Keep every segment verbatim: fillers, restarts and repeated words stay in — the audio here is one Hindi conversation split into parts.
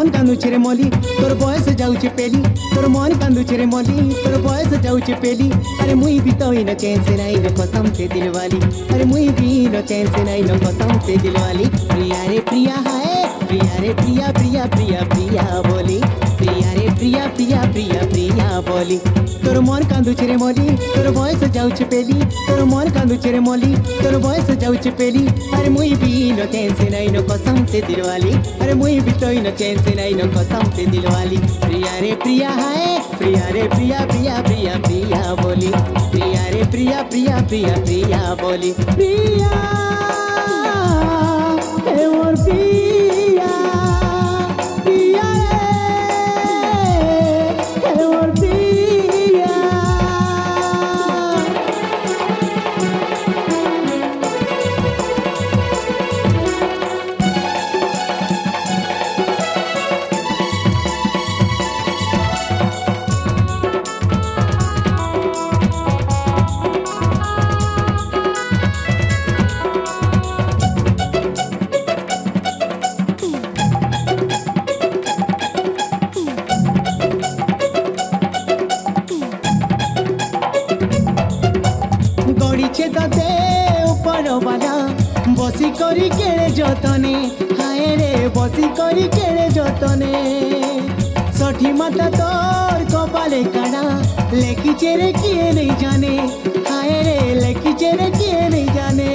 मन कांदुछे रे मली तोर बयस जाउछे पेली तोर मन कांदुछे रे मली तोर बयस जाउछे पेली अरे मुई भी तो इन चैन से नहीं न कसम से दिल वाली अरे मुई भी न चैन से नहीं न कसम से दिल वाली प्रिया रे प्रिया है प्रिया रे प्रिया प्रिया प्रिया प्रिया बोली प्रिया रे प्रिया प्रिया प्रिया प्रिया बोली तोर मन कांदुछे रे मली तोर बयस जाउछे पेली तोर मन कांदुछे रे मली तोर बयस जाउछे पेली अरे मुई भी न चैन से नहीं न कसम से दिल वाली अरे मुई भी तो न चैन से नहीं न कसम से दिल वाली प्रिया रे प्रिया है प्रिया रे प्रिया प्रिया प्रिया प्रिया बोली प्रिया रे प्रिया प्रिया प्रिया प्रिया बोली प्रिया हे मोर प्रिया प्रिया रे हे मोर प्रिया बसी करी केड़े जतने हाय रे बसी करी केड़े जतने सठी माता तोर कपाले काना लेकी चेरे किए नहीं जाने हाय रे लेकी चेरे किए नहीं जाने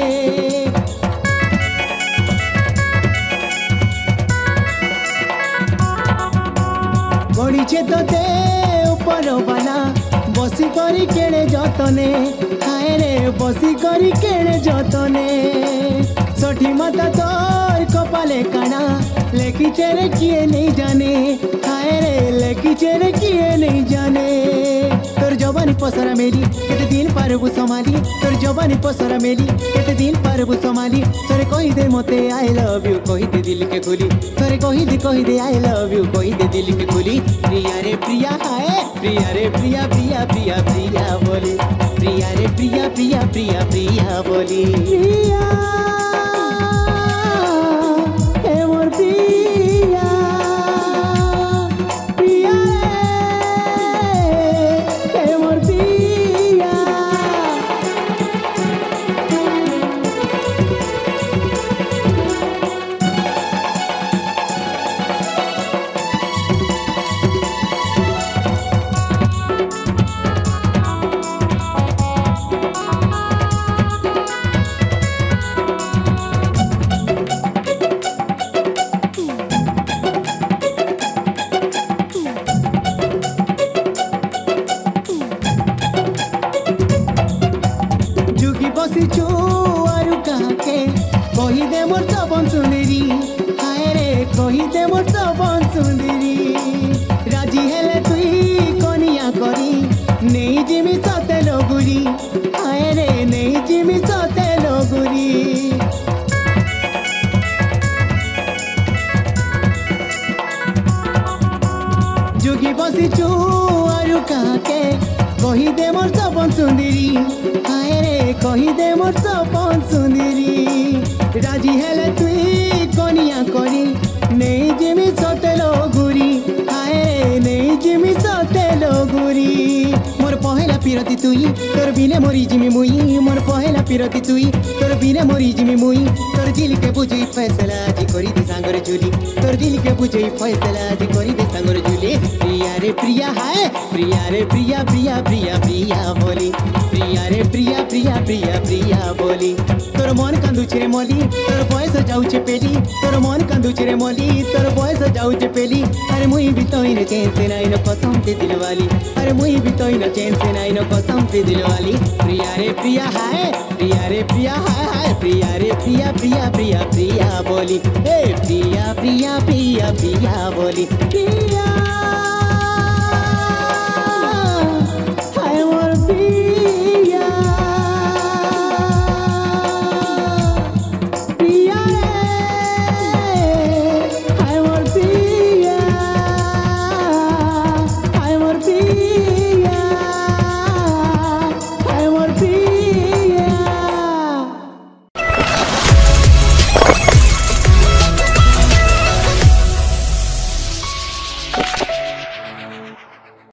गड़ी छे तो दे ऊपर वाला बसी करी केड़े जतने हाय रे बसी करी केड़े जतने सठी माता तोर कपाले काना लेकी चेरे किए नहीं जाने हाय रे लेकी चेरे किए नहीं जाने तोर जवानी पसरा मेली केते दिन पारबु समाली तोर जवानी पसरा मेली केते दिन पारबु समाली तोरे कहि दे मते आई लव यू कहि दे दिल के खुली तोरे कहि दे कहि दे आई लव यू कहि दे दिल के खुली प्रिया रे प्रिया है प्रिया रे प्रिया प्रिया प्रिया प्रिया बोली प्रिया रे प्रिया प्रिया प्रिया प्रिया बोली प्रिया हे मोर प्रिया प्रिया रे हे मोर प्रिया बसीचु आरु कहाके कही दे मोर सबन सुंदरी हाय रे कही दे मोर सबन सुंदरी राजी हेले तुई कनिया करी नहीं जिमी सते लगुरी हाय रे नहीं जिमी सते लगुरी जुगी बसीचु आरु कहाके कही दे मोर सबन सुंदरी हाय रे कही दे मोर सबन सुंदरी राजी हेले तुई कनिया करी नहीं जिमी सते लगुरी हाय रे नहीं जिमी सते लगुरी मोर पहला पिरती तुई तोर बिने मोरी जिमी मुई मोर पहला पिरती तुई तोर बिने मोरी जिमी मुई तोर दिल के बुझई फैसला आज करी दे सांगर झूली तोर दिल के बुझई फैसला आज करी दे सांगर झूली प्रिया रे प्रिया है प्रिया रे प्रिया प्रिया प्रिया प्रिया बोली प्रिया रे प्रिया प्रिया प्रिया प्रिया बोली तोर मन कांदुछे रे मली तोर बयस जाउछे पेली तोर मन कांदुछे रे मली तोर बयस जाउछे पेली अरे मुई भी तो इन चैन से नहीं न कसम से दिल वाली अरे मुई भी तो इन चैन से नहीं न कसम से दिल वाली प्रिया रे प्रिया है प्रिया रे प्रिया है प्रिया रे प्रिया प्रिया प्रिया प्रिया बोली ए प्रिया प्रिया प्रिया प्रिया बोली प्रिया